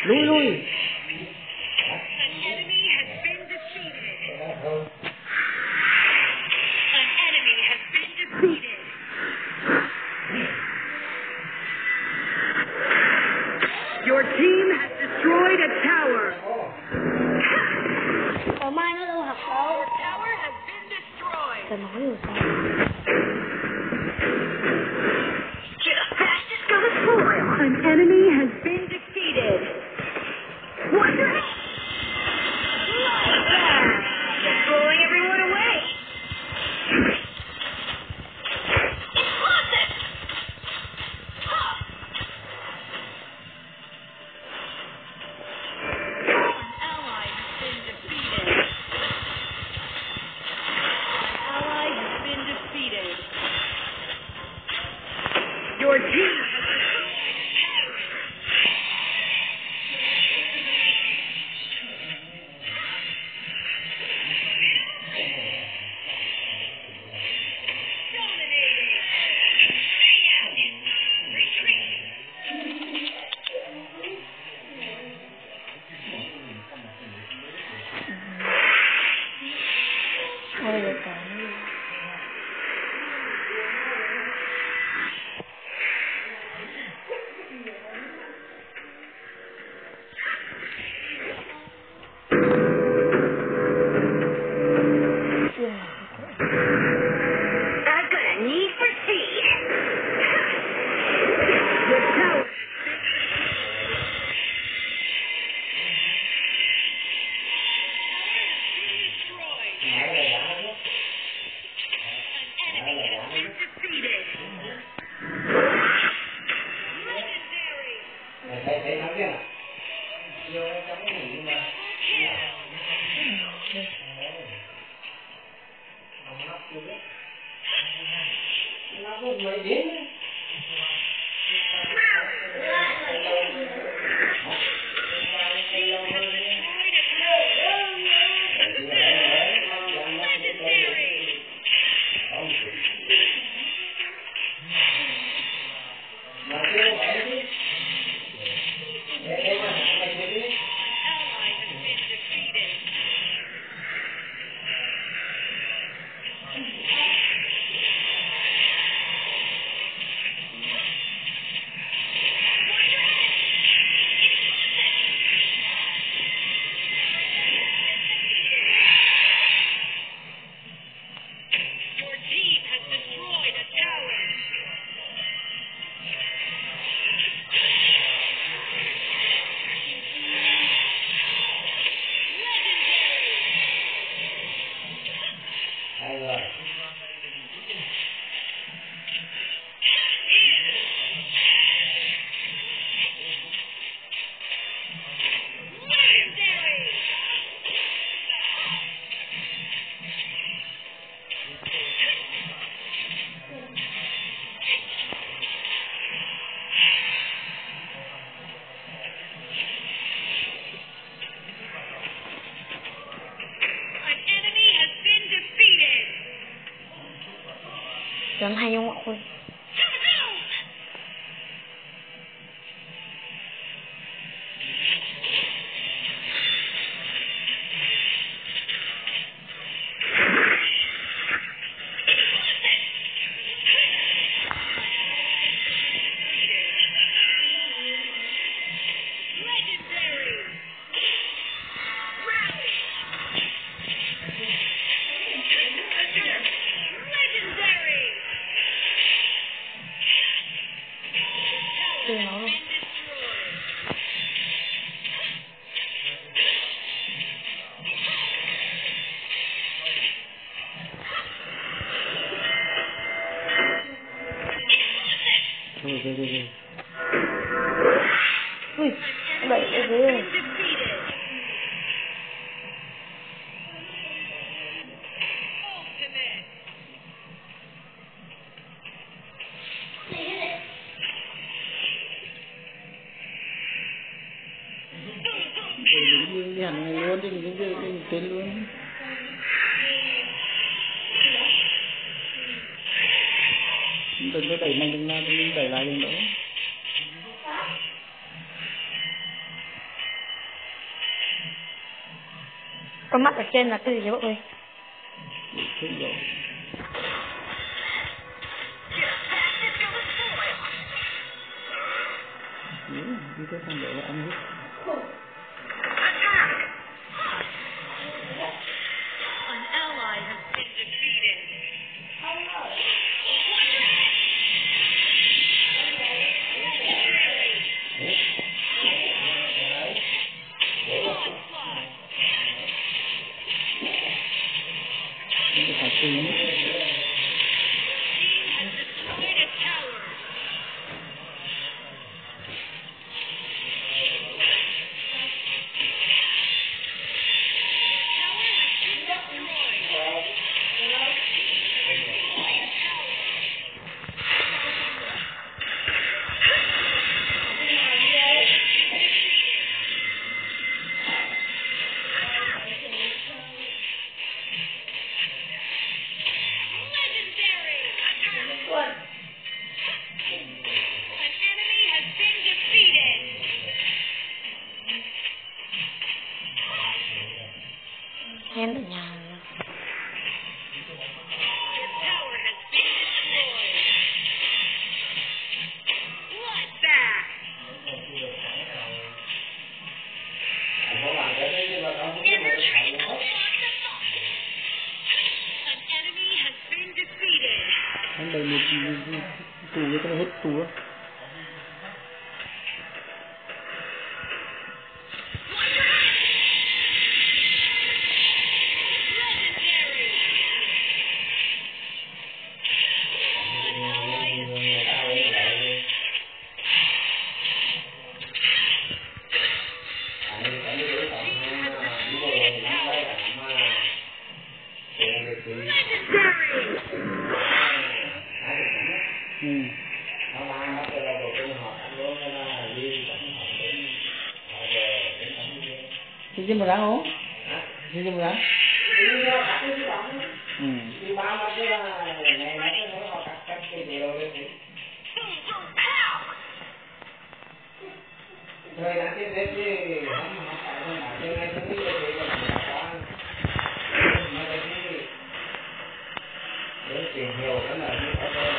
Lui lui. An enemy has been defeated. An enemy has been defeated. Your team has destroyed a tower. Có mai nó đâu học đâu. Your tower has been destroyed. Tao nói rồi sao? You're the fastest go to spoil. An enemy has been defeated. Wonder like that. Blowing everyone away. Explosive. An ally has been defeated. An ally has been defeated. Your team has destroyed a tower. Dominating. Stay out. Retreat. Thôi được rồi. I've got a need for speed. Your tower. An enemy has been defeated. Legendary. Thấy thắng chưa? Nó có mấy đến đấy. Legendary. Mà chưa phải chứ. Để mà mày biết đi. Ally has been defeated. Your team has destroyed a tower. Legendary. Hay rồi. Legendary. An enemy has been defeated. Chấm hay không mọi người? Legendary. Rally. Legendary. Từ Tower nó has luôn. been destroyed. Thôi thôi thôi. Ui, An đẩy enemy cái has ghế been rồi. defeated. Ultimate. Đi hẳn luôn đi tên luôn. Đừng có đẩy mạnh đừng đẩy lại đừng đỡ. Con mắt ở trên là cái gì vậy mọi người? Không rõ. Đi tới thằng để ăn hết. An ally has been defeated. Cái thằng tính. Destroyed a tower. Em ở nhà rồi. Anh đây một tù cái nó hết tù á. Xin một ráng không? Xin một ráng. Rồi đã tiếp đến đi, không phải không phải trên ngay trên đi rồi để tìm hiểu cái này như thế này.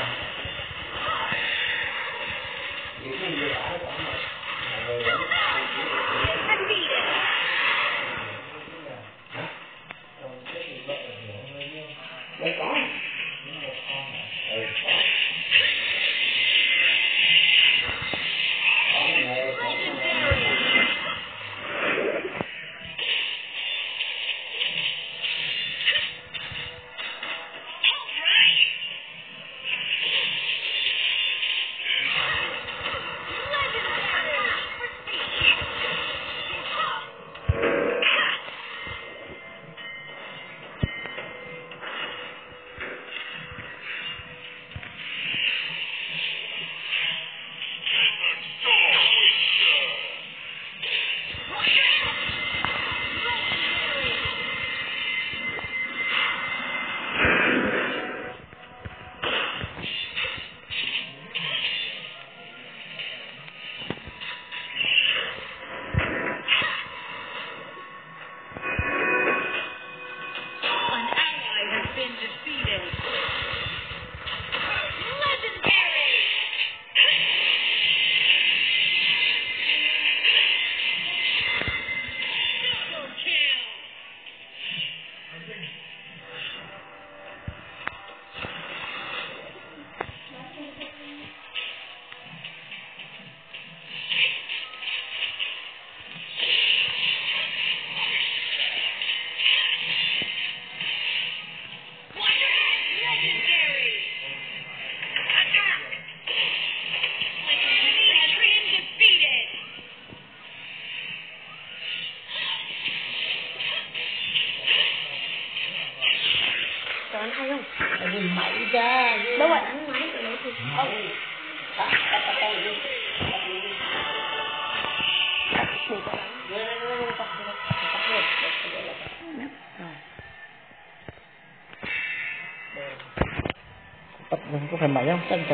Những cái dự án của nó đây có. Anh hay không? Anh máy ra. Đâu rồi, anh máy của nó thì không. Có phải máy không?